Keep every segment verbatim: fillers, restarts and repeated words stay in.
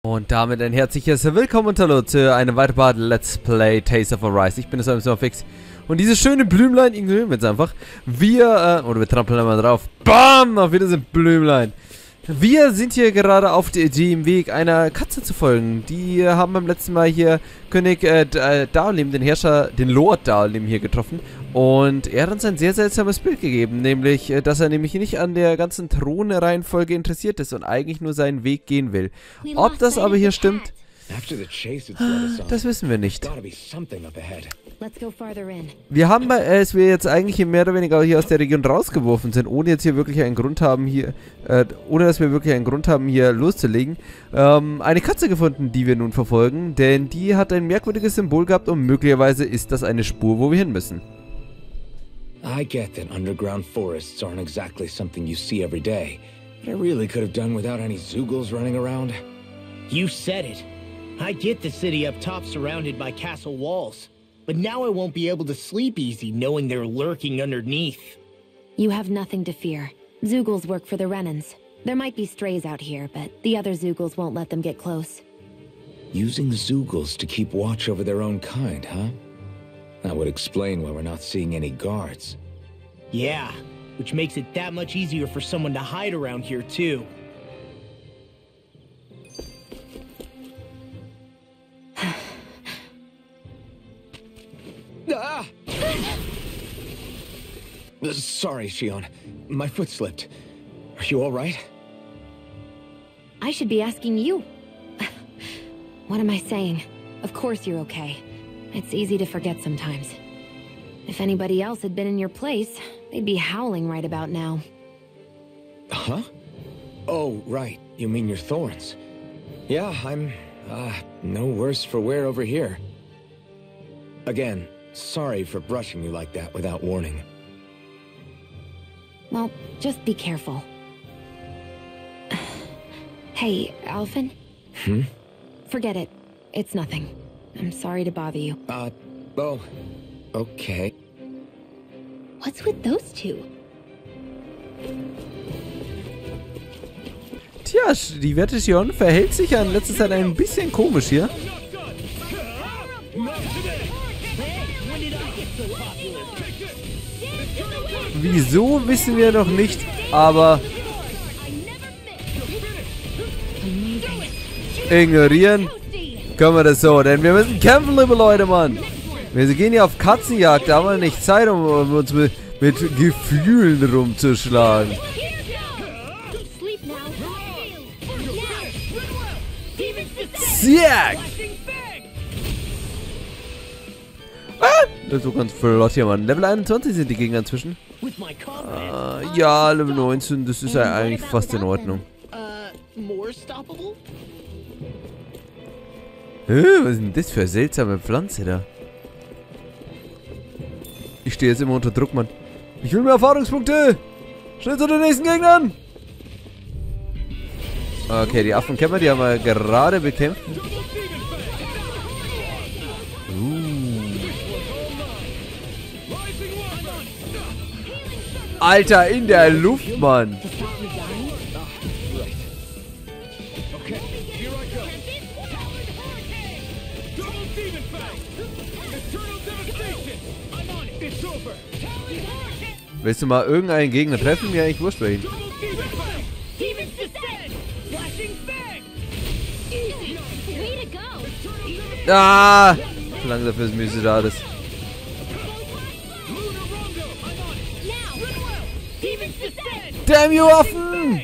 Und damit ein herzliches Willkommen und Hallo zu einem weiteren Part Let's Play Tales of Arise. Ich bin es M Fix. Und dieses schöne Blümlein ignorieren wir jetzt einfach. Wir, äh, oder wir trampeln einmal drauf. Bam! Auf Wiedersehen, Blümlein. Wir sind hier gerade auf dem Weg, einer Katze zu folgen. Die haben beim letzten Mal hier König äh, Daolim, den Herrscher, den Lord Daolim hier getroffen. Und er hat uns ein sehr seltsames Bild gegeben, nämlich, dass er nämlich nicht an der ganzen Thronreihenfolge interessiert ist und eigentlich nur seinen Weg gehen will. Ob das aber hier stimmt, das wissen wir nicht. Wir haben, als wir jetzt eigentlich mehr oder weniger hier aus der Region rausgeworfen sind, ohne jetzt hier wirklich einen Grund haben, hier, äh, ohne dass wir wirklich einen Grund haben, hier loszulegen, ähm, eine Katze gefunden, die wir nun verfolgen, denn die hat ein merkwürdiges Symbol gehabt und möglicherweise ist das eine Spur, wo wir hin müssen. I get that underground forests aren't exactly something you see every day, but I really could have done without any Zeugles running around. You said it. I get the city up top surrounded by castle walls, but now I won't be able to sleep easy knowing they're lurking underneath. You have nothing to fear. Zeugles work for the Renans. There might be strays out here, but the other Zeugles won't let them get close. Using Zeugles to keep watch over their own kind, huh? That would explain why we're not seeing any guards. Yeah, which makes it that much easier for someone to hide around here, too. Ah! Sorry, Shion. My foot slipped. Are you all right? I should be asking you. What am I saying? Of course you're okay. It's easy to forget sometimes. If anybody else had been in your place, they'd be howling right about now. Huh? Oh, right. You mean your thorns. Yeah, I'm, uh, no worse for wear over here. Again, sorry for brushing you like that without warning. Well, just be careful. Hey, Alphen? Hmm? Forget it. It's nothing. I'm sorry to bother you. Uh, oh, okay. What's with those two? Tja, die werte Shion verhält sich ja in letzter Zeit ein bisschen komisch hier. Wieso, wissen wir noch nicht, aber ignorieren können wir das so, denn wir müssen kämpfen, liebe Leute, Mann. Wir gehen hier auf Katzenjagd, da haben wir nicht Zeit, um, um uns mit, mit Gefühlen rumzuschlagen. Sieg! Ah, das ist so ganz flott hier, Mann. Level einundzwanzig sind die Gegner inzwischen. Ah, ja, Level neunzehn, das ist ja eigentlich fast in Ordnung. Hä, was ist denn das für eine seltsame Pflanze da? Ich stehe jetzt immer unter Druck, Mann. Ich will mehr Erfahrungspunkte! Schnell zu den nächsten Gegnern! Okay, die Affenkämmer, die haben wir gerade bekämpft. Uh. Alter, in der Luft, Mann! Willst du mal irgendeinen Gegner treffen? Mir eigentlich wurscht bei ihm. Ah! Langsam fürs Mysidades. Damn you Affen!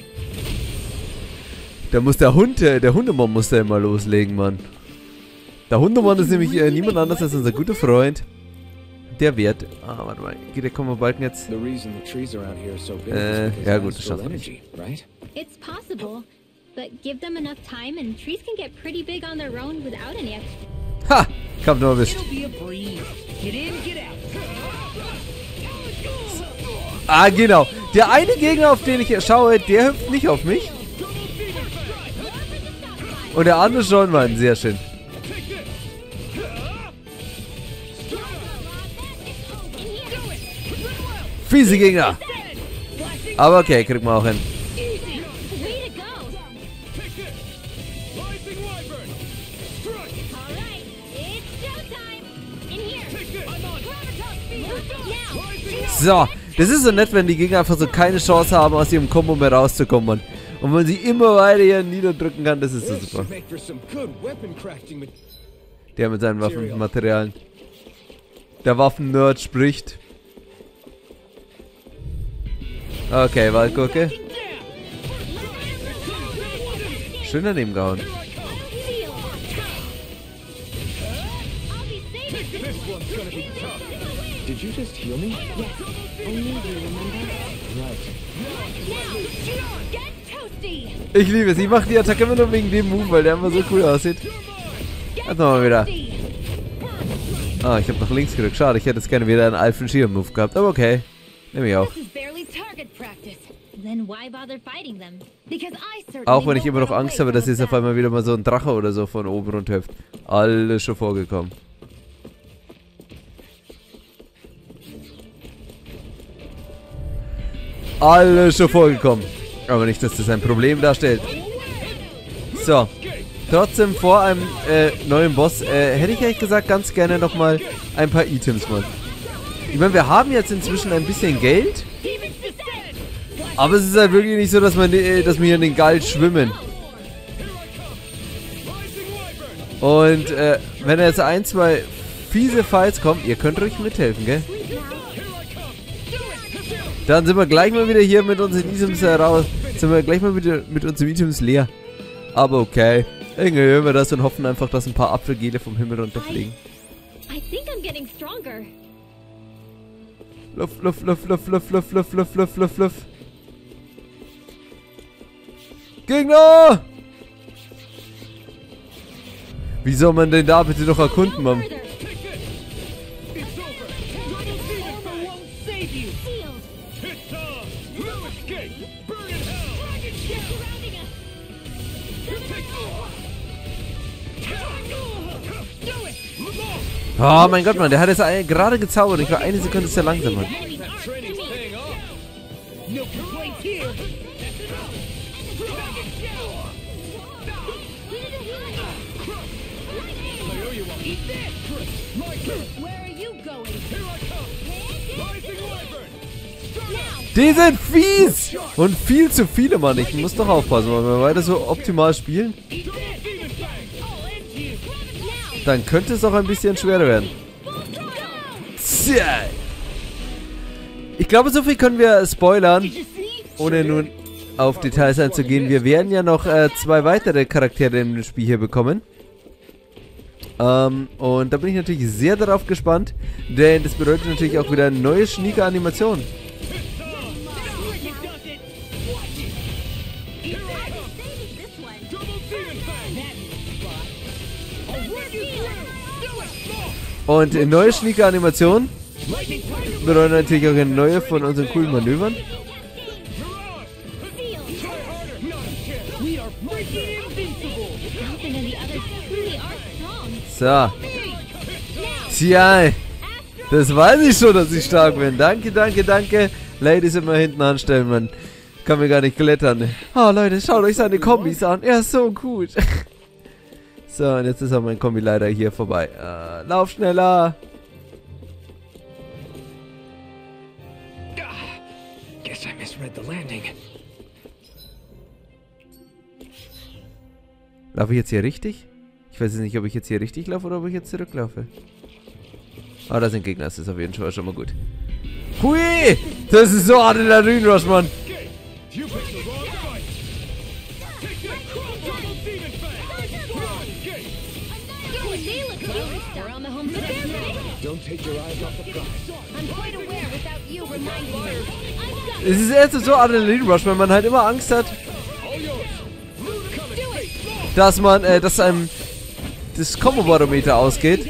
Da muss der Hund, der Hundemann muss da immer loslegen, Mann. Der Hundemann ist nämlich äh, niemand anders als unser guter Freund. Der Wert. Ah, warte mal. Geht der Komma-Balken jetzt? Äh, ja gut, das schafft nicht. It's possible, but give them enough time and trees can get pretty big on their own without any extra. Ha! Ich hab nur erwischt. Ah, genau. Der eine Gegner, auf den ich schaue, der hüpft nicht auf mich. Und der andere schon, Mann. Sehr schön. Fiese Gegner. Aber okay, kriegt man auch hin. Alright, it's showtime. In here. Now. So, das ist so nett, wenn die Gegner einfach so keine Chance haben, aus ihrem Kombo mehr rauszukommen, Mann. Und man sie immer weiter hier niederdrücken kann, das ist so super. Der mit seinen Waffenmaterialien. Der Waffen-Nerd spricht. Okay, Waldgurke. Schön daneben gehauen. Did you just heal me? Yes, I need you, remember? Get toasty. Ich liebe es. Ich mache die Attacke immer nur wegen dem Move, weil der immer so cool aussieht. Jetzt mal wieder. Ah, ich habe nach links gedrückt. Schade, ich hätte jetzt gerne wieder einen Alphen Sheer Move gehabt. Aber okay. Nehme ich auch. This is barely target practice. Then why bother fighting them? Because I certainly Auch wenn ich won't immer noch run Angst away habe, dass from jetzt a auf einmal wieder mal so ein Drache oder so von oben runterhüpft. Alles schon vorgekommen. Alles schon vorgekommen. Aber nicht, dass das ein Problem darstellt. So. Trotzdem vor einem äh, neuen Boss äh, hätte ich ehrlich gesagt ganz gerne nochmal ein paar Items mal. Ich meine, wir haben jetzt inzwischen ein bisschen Geld. Aber es ist halt wirklich nicht so, dass, man, äh, dass wir hier in den Galt schwimmen. Und äh, wenn jetzt ein, zwei fiese Fights kommen, ihr könnt ruhig mithelfen, gell? Dann sind wir gleich mal wieder hier mit unseren Items heraus. Sind wir gleich mal wieder mit unseren Items leer. Aber okay. Irgendwie hören wir das und hoffen einfach, dass ein paar Apfelgele vom Himmel runterfliegen. I think I'm getting stronger. Luff, luff, luff, luff, luff, luff, luff, luff, luff, luff, luff. Gegner! Wie soll man denn da bitte noch erkunden, Mann? Oh mein Gott, Mann, der hat jetzt ein- gerade gezaubert. Ich war eine Sekunde sehr langsam, Mann. Die sind fies! Und viel zu viele, Mann. Ich muss doch aufpassen, wenn wir weiter so optimal spielen. Dann könnte es auch ein bisschen schwerer werden. Tja. Ich glaube, so viel können wir spoilern, ohne nun auf Details einzugehen. Wir werden ja noch äh, zwei weitere Charaktere im Spiel hier bekommen. Ähm, und da bin ich natürlich sehr darauf gespannt, denn das bedeutet natürlich auch wieder neue schnieke Animationen. Und eine neue schnieke Animation bedeutet natürlich auch eine neue von unseren coolen Manövern. So. Tja, das weiß ich schon, dass ich stark bin. Danke, danke, danke. Ladies immer hinten anstellen, man kann mir gar nicht klettern. Oh Leute, schaut euch seine Kombis an. Er ist so gut. So, und jetzt ist auch mein Kombi leider hier vorbei. Äh, lauf schneller. Guess I misread the landing. Laufe ich jetzt hier richtig? Ich weiß jetzt nicht, ob ich jetzt hier richtig laufe oder ob ich jetzt zurücklaufe. Ah, da sind Gegner, das ist auf jeden Fall schon mal gut. Hui! Das ist so Adrenalin-Rush, Mann. Es ist erst so Adrenalin-Rush, weil man halt immer Angst hat, dass man, äh, dass einem das Combo-Barometer ausgeht.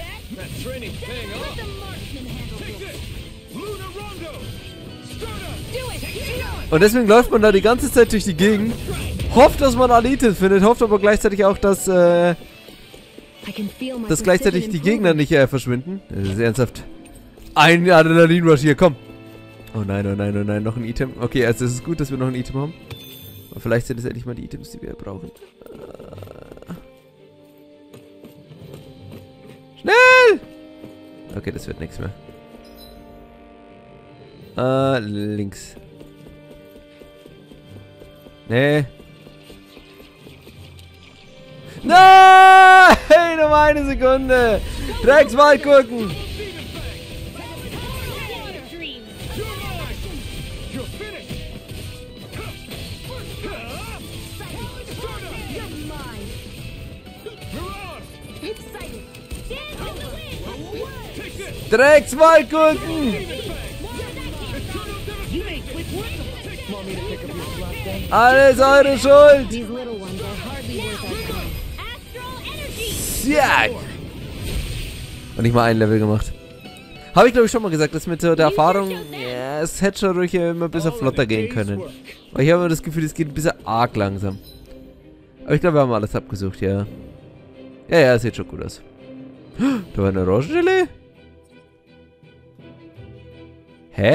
Und deswegen läuft man da die ganze Zeit durch die Gegend, hofft, dass man alle Items findet, hofft aber gleichzeitig auch, dass, äh, dass gleichzeitig die Gegner nicht äh, verschwinden. Das ist ernsthaft ein Adrenalin-Rush hier, komm. Oh nein, oh nein, oh nein, noch ein Item. Okay, also es ist gut, dass wir noch ein Item haben. Aber vielleicht sind es endlich mal die Items, die wir brauchen. Okay, das wird nichts mehr. Äh, links. Nee. Nein! Nur eine Sekunde! Dreckswaldgurken! Dreckswaldgurken! Alles eure Schuld! These little ones are hardly worth our time. Ja! Und nicht mal ein Level gemacht. Habe ich glaube ich schon mal gesagt, dass mit so der Erfahrung, ja, es hätte schon ruhig immer ein bisschen flotter gehen können. Weil ich habe immer das Gefühl, es geht ein bisschen arg langsam. Aber ich glaube, wir haben alles abgesucht, ja. Ja, ja, sieht schon gut aus. Da war eine Orangengelee? Hä?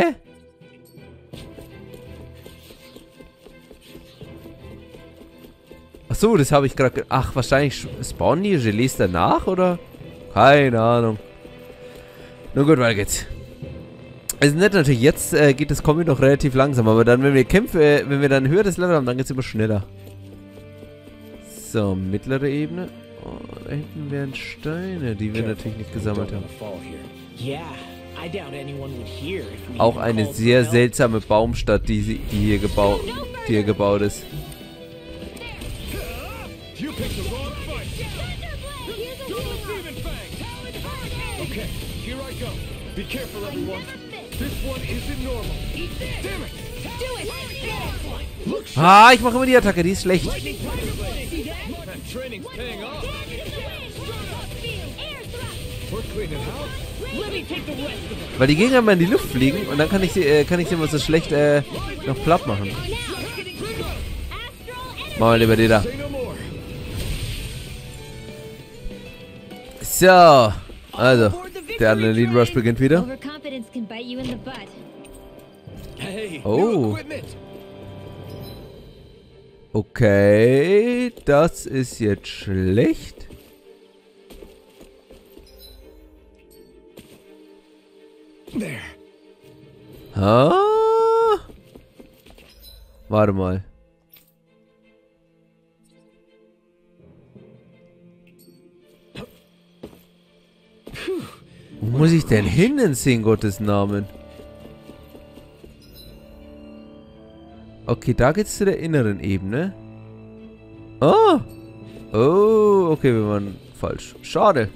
Ach so, das habe ich gerade... Ach, wahrscheinlich spawnen die Gelees danach, oder? Keine Ahnung. Nun gut, weiter geht's. Also nett natürlich, jetzt äh, geht das Kombi noch relativ langsam, aber dann, wenn wir kämpfen, äh, wenn wir dann ein höheres Level haben, dann geht's immer schneller. So, mittlere Ebene. Oh, da hinten wären Steine, die wir natürlich nicht gesammelt haben. Auch eine sehr seltsame Baumstadt, die, sie- die, hier, gebau die hier gebaut ist. Be careful, everyone. This one isn't normal. Damn it! Do it! Ah, ich mache immer die Attacke, die ist schlecht. Training's paying off. We're cleaning house. Weil die Gegner immer in die Luft fliegen und dann kann ich sie, äh, kann ich sie immer so schlecht äh, noch platt machen. Machen wir lieber die da. Say no more. So, also, der Adrenalin Rush beginnt wieder. Overconfidence can bite you in the butt. Hey, Oh. new equipment. Okay, das ist jetzt schlecht. There. Ah? Warte mal. Wo muss ich denn hin in Sinn Gottes Namen? Okay, da geht's zu der inneren Ebene. Oh! Oh, okay, wir waren falsch. Schade.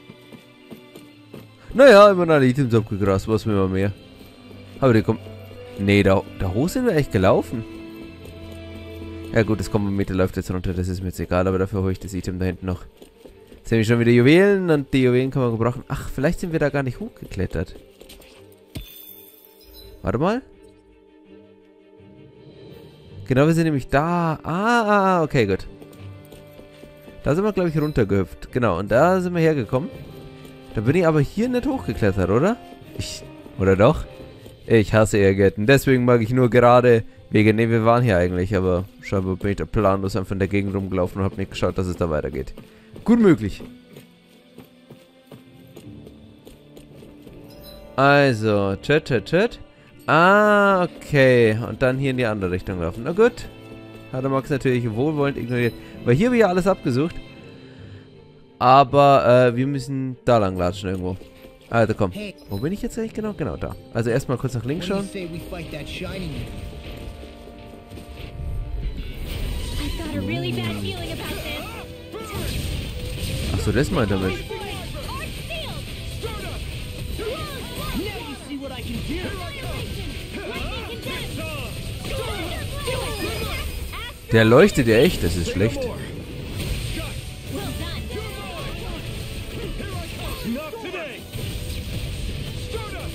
Naja, immer noch Items abgegrast, was will man mehr. Aber die kommen... Nee, da, da hoch sind wir echt gelaufen. Ja gut, das Kombometer läuft jetzt runter, das ist mir jetzt egal, aber dafür hole ich das Item da hinten noch. Jetzt haben wir schon wieder Juwelen und die Juwelen kann man gebrauchen. Ach, vielleicht sind wir da gar nicht hochgeklettert. Warte mal. Genau, wir sind nämlich da. Ah, ah, okay, gut. Da sind wir, glaube ich, runtergehüpft. Genau, und da sind wir hergekommen. Da bin ich aber hier nicht hochgeklettert, oder? Ich... Oder doch? Ich hasse Irrgärten. Deswegen mag ich nur gerade Wege. Ne, wir waren hier eigentlich, aber scheinbar bin ich da planlos einfach in der Gegend rumgelaufen und habe nicht geschaut, dass es da weitergeht. Gut möglich. Also, chat, chat, chat. Ah, okay. Und dann hier in die andere Richtung laufen. Na gut. Hat der Max natürlich wohlwollend ignoriert. Weil hier habe ich ja alles abgesucht. Aber äh, wir müssen da lang latschen irgendwo. Also komm. Wo bin ich jetzt eigentlich genau? Genau da. Also erstmal kurz nach links schauen. say we fight that shiny man? I've got a really bad feeling about this. Achso, das meint er damit. Now you see what I can do. Der leuchtet ja echt, das ist schlecht. Not today. Start up.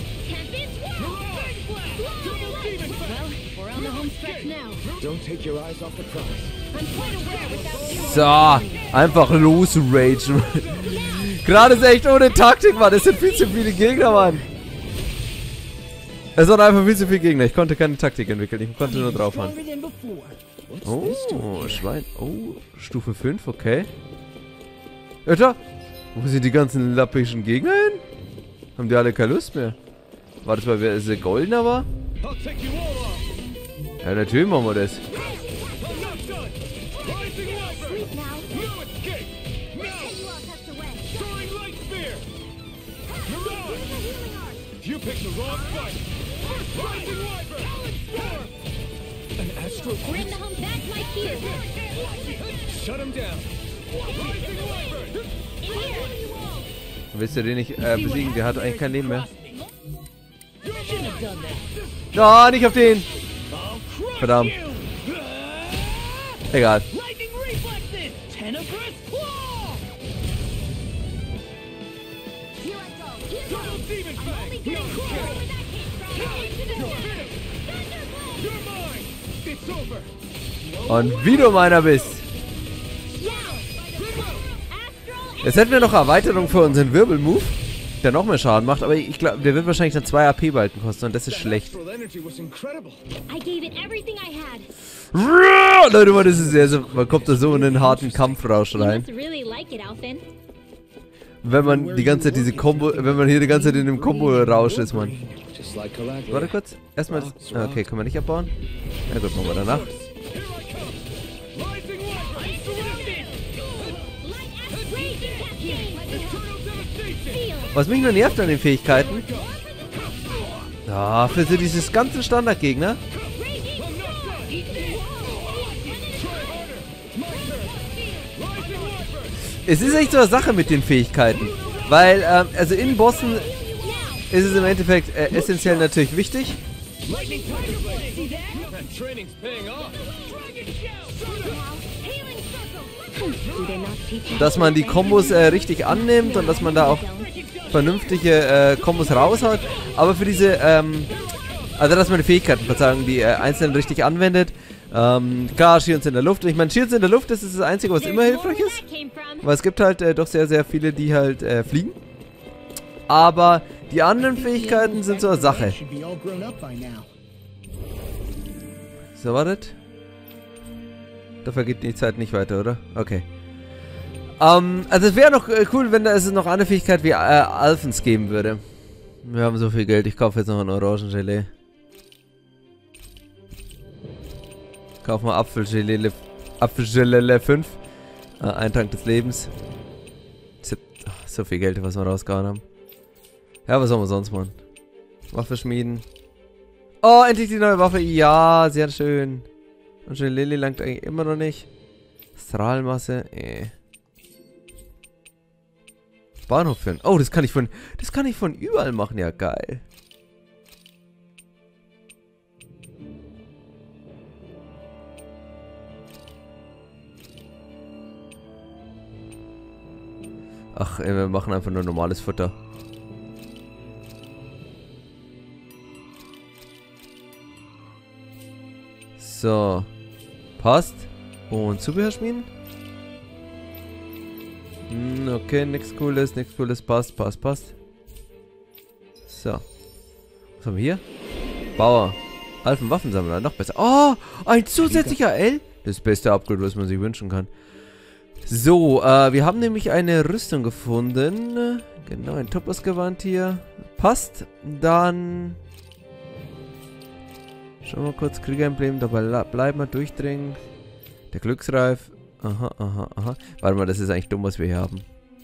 Well, we're on the home stretch now. Don't take your eyes off the prize. I'm quite aware without you. So, einfach losragen. Gerade ist echt ohne Taktik, Mann. Es sind viel zu viele Gegner, Mann. Es waren einfach viel zu viele Gegner. Ich konnte keine Taktik entwickeln. Ich konnte nur draufhauen. Stronger than before. Oh, Schwein. Oh, Stufe fünf, okay. Alter, wo sind die ganzen lappischen Gegner hin? Haben die alle keine Lust mehr? War das, weil wer sie goldener war? Ja, natürlich machen wir das. Bring the home back my cue. Shut him down. Willst du den nicht äh, besiegen? Der hat eigentlich kein Leben mehr. Oh, nicht auf den! Verdammt. Egal. Und wie du meiner bist. Jetzt hätten wir noch Erweiterung für unseren Wirbel-Move, der noch mehr Schaden macht, aber ich glaube, der wird wahrscheinlich dann zwei A P-Balken kosten und das ist schlecht. Leute, man, das ist sehr so, man kommt da so in einen harten Kampfrausch rein. Wenn man die ganze Zeit diese Combo, wenn man hier die ganze Zeit in dem Combo-Rausch ist, man. Warte kurz, erstmal, okay, können wir nicht abbauen? Na gut, machen wir danach. Was mich nur nervt an den Fähigkeiten, ja, für so dieses ganze Standardgegner. Es ist echt so eine Sache mit den Fähigkeiten, weil, ähm, also in Bossen ist es im Endeffekt äh, essentiell natürlich wichtig. Dass man die Kombos äh, richtig annimmt und dass man da auch vernünftige äh, Kombos raushaut. Aber für diese, ähm, also dass man die Fähigkeiten, Verzeihung, die äh, einzeln richtig anwendet. Ähm, klar, Shields in der Luft. Ich meine, Shields in der Luft, das ist das Einzige, was immer hilfreich ist. Weil es gibt halt äh, doch sehr, sehr viele, die halt äh, fliegen. Aber die anderen Fähigkeiten sind so eine Sache. So, wartet. Da vergeht die Zeit nicht weiter, oder? Okay. Ähm, also es wäre noch äh, cool, wenn da es noch eine Fähigkeit wie äh, Alphens geben würde. Wir haben so viel Geld, ich kaufe jetzt noch ein Orangengelee. Kauf mal Apfelgelee, Apfelgelee fünf. Äh, ein Tank des Lebens. So viel Geld, was wir rausgehauen haben. Ja, was sollen wir sonst machen? Waffe schmieden. Oh, endlich die neue Waffe. Ja, sehr schön. Und Gelee langt eigentlich immer noch nicht. Strahlenmasse. Eh. Bahnhof führen. Oh, das kann ich von. Das kann ich von überall machen. Ja, geil. Ach, ey, wir machen einfach nur normales Futter. So. Passt. Und Zubehör schmieden. Hm, okay, nichts Cooles, nichts Cooles. Passt, passt, passt. So. Was haben wir hier? Bauer. Alphen Waffensammler. Noch besser. Oh, ein zusätzlicher L. Das beste Upgrade, was man sich wünschen kann. So, äh, wir haben nämlich eine Rüstung gefunden. Genau, ein Topos-Gewand hier. Passt. Dann... Schauen wir kurz, Kriegeremblem, dabei bleiben wir, durchdringen. Der Glücksreif. Aha, aha, aha. Warte mal, das ist eigentlich dumm, was wir hier haben.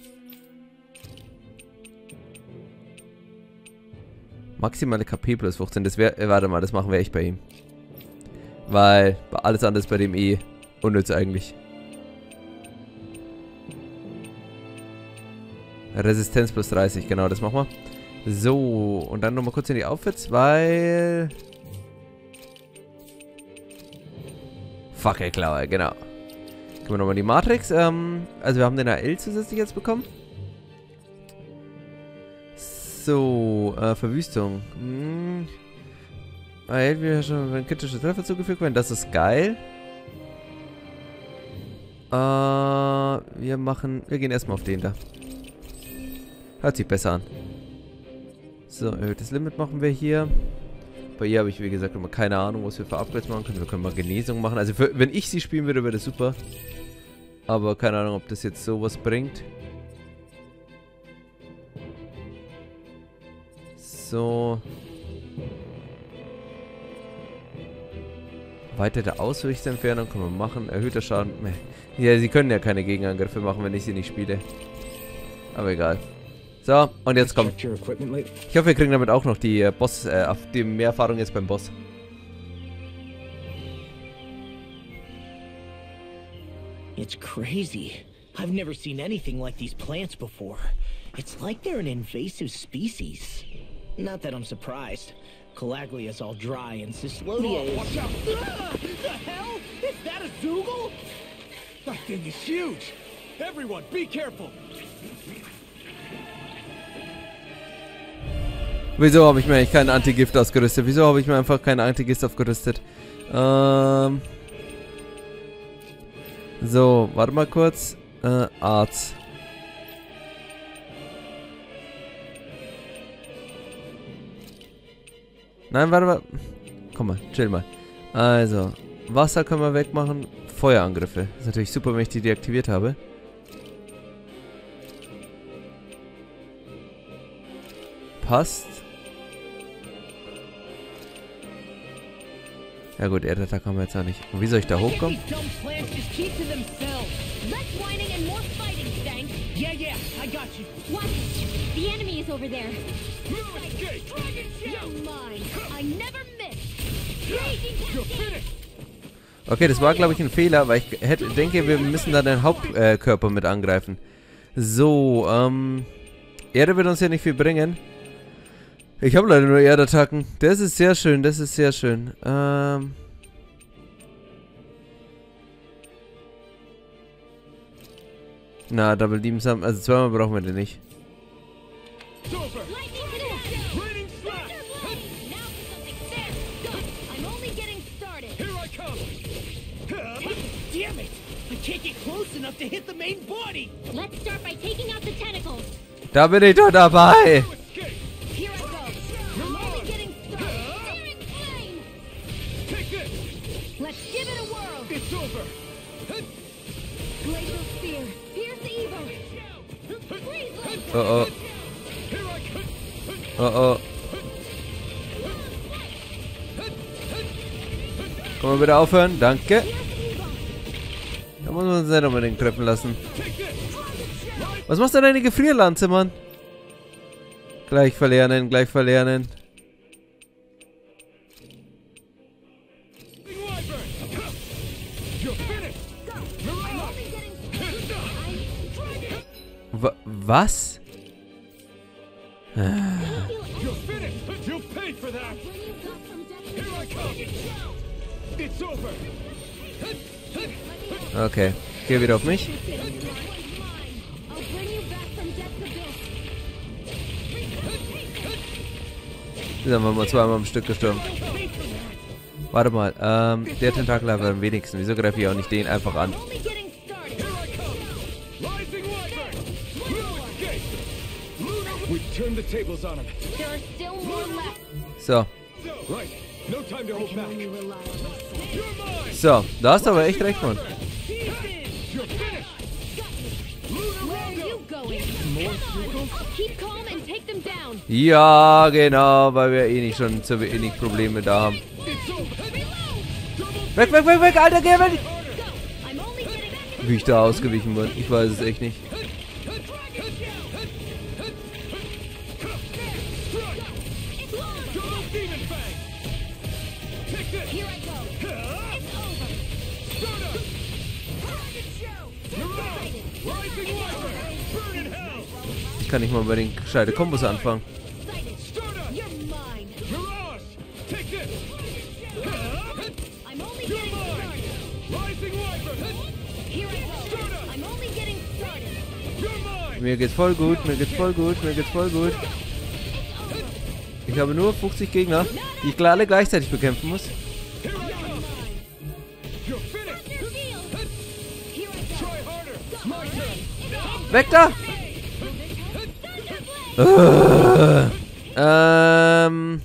Maximale K P plus fünfzehn, das wäre, äh, warte mal, das machen wir echt bei ihm. Weil, alles andere ist bei dem eh unnütz eigentlich. Resistenz plus dreißig, genau, das machen wir. So, und dann nochmal kurz in die Outfits, weil... Fackelklaue, genau. Gucken wir nochmal die Matrix. Ähm, also wir haben den A L zusätzlich jetzt bekommen. So, äh, Verwüstung. Hm. A L wird schon, wenn kritische Treffer zugefügt werden. Das ist geil. Äh, wir machen, wir gehen erstmal auf den da. Hört sich besser an. So, erhöhtes Limit machen wir hier. Bei ihr habe ich, wie gesagt, immer keine Ahnung, was wir für Upgrades machen können. Wir können mal Genesung machen. Also, für, wenn ich sie spielen würde, wäre das super. Aber keine Ahnung, ob das jetzt sowas bringt. So. Weitere Auswichtsentfernung können wir machen. Erhöhter Schaden. Ja, sie können ja keine Gegenangriffe machen, wenn ich sie nicht spiele. Aber egal. So, und jetzt kommt. Ich hoffe, wir kriegen damit auch noch die äh, Boss, äh, auf die mehr Erfahrung jetzt beim Boss. It's crazy. I've never seen anything like these plants before. It's like they're an invasive species. Not that I'm surprised. Calaglia's all dry and Cyslodia is... Watch out! Ah, the hell? Is that a Zoogle? That thing is huge! Everyone, be careful! Wieso habe ich mir eigentlich keinen Antigift ausgerüstet? Wieso habe ich mir einfach keinen Antigift aufgerüstet? Ähm... So, warte mal kurz. Äh, Arzt. Nein, warte mal. Komm mal, chill mal. Also, Wasser können wir wegmachen. Feuerangriffe. Das ist natürlich super, wenn ich die deaktiviert habe. Passt. Ja gut, Erdattack haben wir jetzt auch nicht. Und wie soll ich da hochkommen? Yeah, yeah, I got you. What? The enemy is over there. You're mine. I never miss. Raging cascade. Okay, das war glaube ich ein Fehler, weil ich hätte, denke, wir müssen da den Hauptkörper äh, mit angreifen. So, ähm... Erde wird uns ja nicht viel bringen. Ich habe leider nur Erdattacken. Das ist sehr schön, das ist sehr schön. Ähm... Na, Double Demons haben... Also zweimal brauchen wir den nicht. Damn it! I can't get close enough to hit the main body. Let's start by taking out the tentacles. Da bin ich doch dabei! Here I go. I'm only getting started. Searing flame. Take this! Let's give it a whirl. It's over! Glacial spear. Pierce evil. Freeze laser. Oh oh. Here I come! Oh oh. Können wir bitte aufhören? Danke. Da muss man uns nicht unbedingt treffen lassen. Was machst du denn deine Gefrierlanze, Mann? Gleich verlernen, gleich verlernen. Wa- was? You're finished! You'll pay for that! Here I come! It's over! Okay, geh wieder auf mich. I'll bring you back from death's abyss. Jetzt haben wir mal zweimal am Stück gestorben. Warte mal, ähm, der Tentakel hat am wenigsten. Wieso greife ich auch nicht den einfach an? Only getting started. Rising Wyvern! We turned the tables on him. There are still more left. So, Right. No time to hold back. Only rely on myself. You're mine! so, da hast du aber echt recht, Mann. You're finished! Where are you going? Come on. Keep calm and take them down. Ja, genau, weil wir eh nicht schon zu wenig Probleme da haben. Weg, weg, weg, weg, Alter, geh weg! Go. I'm only getting... Wie ich da ausgewichen bin, ich weiß es echt nicht. Here I go. It's over. Rising Wyvern! Burn in hell! Ich kann nicht mal bei den gescheite Kombos anfangen. Stardust! You're mine. Mirage! Take this! I'm only You're getting mine! started. Rising Wyvern! Here I go. I'm only getting started. You're mine! Mir geht's voll gut, mir geht's voll gut, mir geht's voll gut. Ich habe nur fünfzig Gegner, die ich alle gleichzeitig bekämpfen muss. Here I come! You're finished! Here I go. Try harder! My turn! Weg da! Äh, ähm...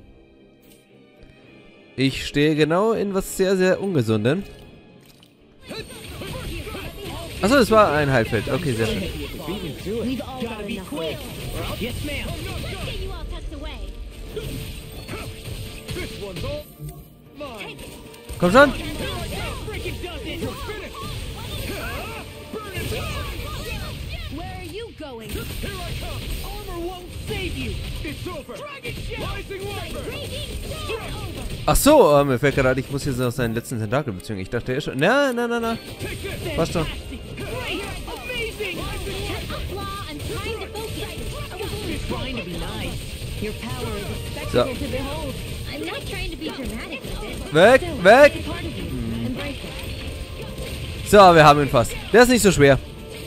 Ich stehe genau in was sehr, sehr Ungesundem. Achso, das war ein Heilfeld. Okay, sehr schön. We've all got to be quick. Yes, ma'am. Let's get you all tucked away. This one's all mine. Komm schon. Freaking does it! You're finished. Burn it down. Where are you going? Here I come. Armor won't save you! It's over. Rising Wyvern. Ach so, äh, mir fällt gerade, ich muss jetzt noch seinen letzten Tentakel bezwingen. Ich dachte, er ist schon... Na, na, na, na. Take this. Passt schon. Great! Amazing! Flaw, I'm trying to focus. You're trying to be nice. Your power is a So. spectacle to behold. I'm not trying to be dramatic with it. Weg, weg. It's part of you. Embrace it. So, wir haben ihn fast. Der ist nicht so schwer.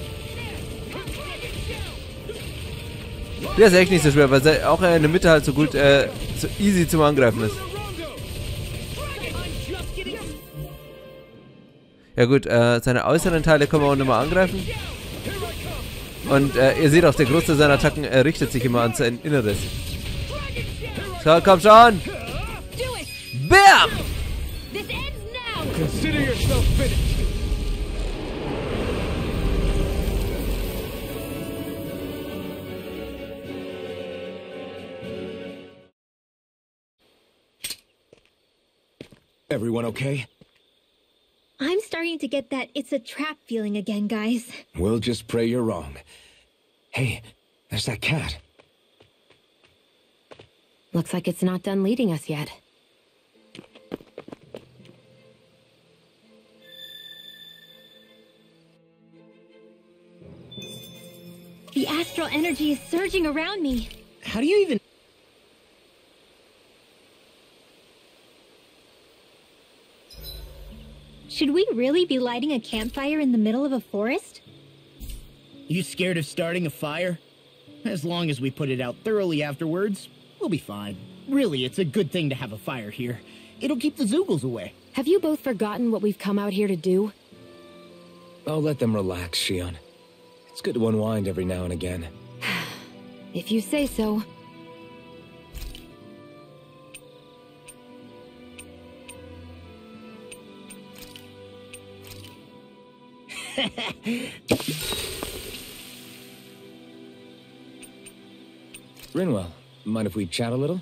Der ist echt nicht so schwer, weil er auch in der Mitte halt so gut, äh, so easy zum Angreifen ist. Ja gut, äh, seine äußeren Teile können wir auch nochmal angreifen. Und äh, ihr seht auch, der Großteil seiner Attacken äh, richtet sich immer an sein Inneres. So, komm schon! Bam! This ends now! Consider yourself finished. Everyone okay? I'm starting to get that it's a trap feeling again, guys. We'll just pray you're wrong. Hey, there's that cat. Looks like it's not done leading us yet. The astral energy is surging around me. How do you even... Should we really be lighting a campfire in the middle of a forest? You scared of starting a fire? As long as we put it out thoroughly afterwards, we'll be fine. Really, it's a good thing to have a fire here. It'll keep the Zoogles away. Have you both forgotten what we've come out here to do? I'll let them relax, Shion. It's good to unwind every now and again. If you say so. Rinwell, mind if we chat a little?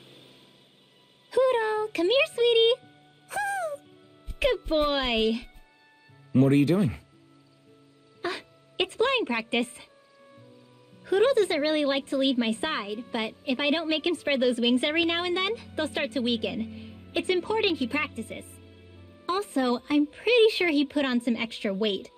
Huro, come here, sweetie. Woo! Good boy. What are you doing? It's flying practice. Huro doesn't really like to leave my side, but if I don't make him spread those wings every now and then, they'll start to weaken. It's important he practices. Also, I'm pretty sure he put on some extra weight.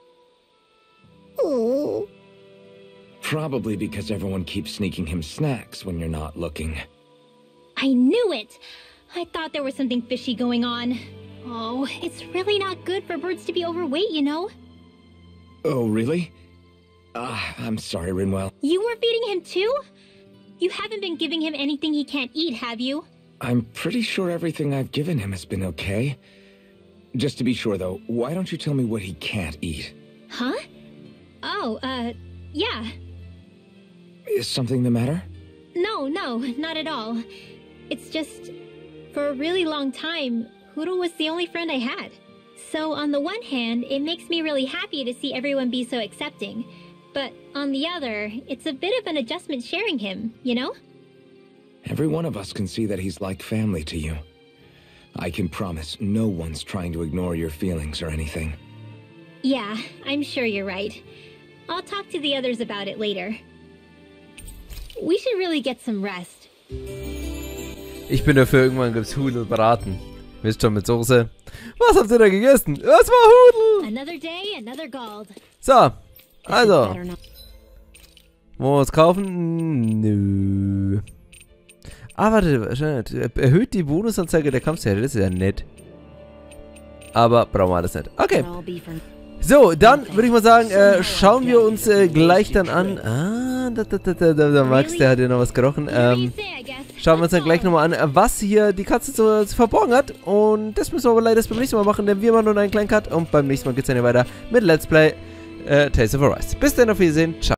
Oh. Probably because everyone keeps sneaking him snacks when you're not looking. I knew it! I thought there was something fishy going on. Oh, it's really not good for birds to be overweight, you know? Oh, really? Ah, I'm sorry, Rinwell. You were feeding him too? You haven't been giving him anything he can't eat, have you? I'm pretty sure everything I've given him has been okay. Just to be sure, though, why don't you tell me what he can't eat? Huh? Oh, uh, yeah. Is something the matter? No, no, not at all. It's just, for a really long time, Huro was the only friend I had. So on the one hand, it makes me really happy to see everyone be so accepting. But on the other, it's a bit of an adjustment sharing him, you know? Every one of us can see that he's like family to you. I can promise no one's trying to ignore your feelings or anything. Yeah, I'm sure you're right. I'll talk to the others about it later. We should really get some rest. Ich bin dafür, irgendwann gibt's Hudelbraten. Wisst schon, mit Soße. Was habt ihr da gegessen? Das war Hudel! Another day, another gold. So, also. Better not. Wollen wir was kaufen? Nö. Ah, warte, erhöht die Bonusanzeige der Kampfserie, das ist ja nett. Aber brauchen wir alles nicht. Okay. I'll be for... So, dann würde ich mal sagen, äh, schauen wir uns äh, gleich dann an. Ah, da, da, da, da, da, der Max, der hat ja noch was gerochen. Ähm, schauen wir uns dann gleich nochmal an, was hier die Katze so, so verborgen hat. Und das müssen wir aber leider beim nächsten Mal machen, denn wir machen nur einen kleinen Cut. Und beim nächsten Mal geht es dann hier weiter mit Let's Play äh, Tales of Arise. Bis dann, auf Wiedersehen. Ciao.